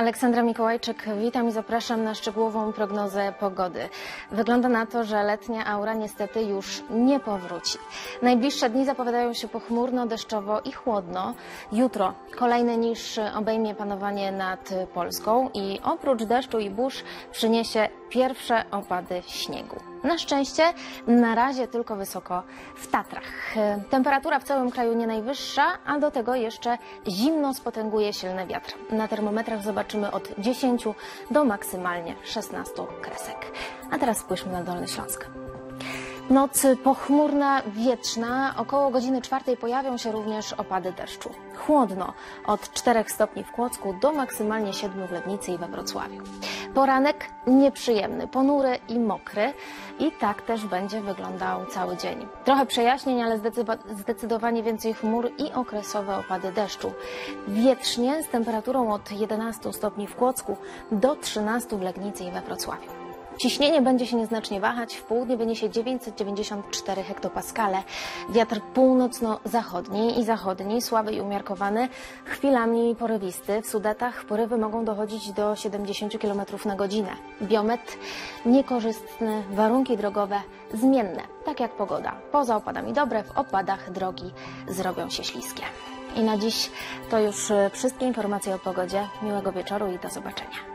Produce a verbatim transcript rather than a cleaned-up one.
Aleksandra Mikołajczyk, witam i zapraszam na szczegółową prognozę pogody. Wygląda na to, że letnia aura niestety już nie powróci. Najbliższe dni zapowiadają się pochmurno, deszczowo i chłodno. Jutro kolejny niż obejmie panowanie nad Polską i oprócz deszczu i burz przyniesie pierwsze opady śniegu. Na szczęście na razie tylko wysoko w Tatrach. Temperatura w całym kraju nie najwyższa, a do tego jeszcze zimno spotęguje silny wiatr. Na termometrach zobaczymy od dziesięciu do maksymalnie szesnastu kresek. A teraz spójrzmy na Dolny Śląsk. Noc pochmurna, wietrzna. Około godziny czwartej pojawią się również opady deszczu. Chłodno od czterech stopni w Kłodzku do maksymalnie siedmiu w Legnicy i we Wrocławiu. Poranek nieprzyjemny, ponury i mokry. I tak też będzie wyglądał cały dzień. Trochę przejaśnień, ale zdecydowanie więcej chmur i okresowe opady deszczu. Wietrznie z temperaturą od jedenastu stopni w Kłodzku do trzynastu w Legnicy i we Wrocławiu. Ciśnienie będzie się nieznacznie wahać, w południe wyniesie dziewięćset dziewięćdziesiąt cztery hektopaskale. Wiatr północno-zachodni i zachodni, słaby i umiarkowany, chwilami porywisty. W Sudetach porywy mogą dochodzić do siedemdziesięciu kilometrów na godzinę. Biometr niekorzystny, warunki drogowe zmienne, tak jak pogoda. Poza opadami dobre, w opadach drogi zrobią się śliskie. I na dziś to już wszystkie informacje o pogodzie. Miłego wieczoru i do zobaczenia.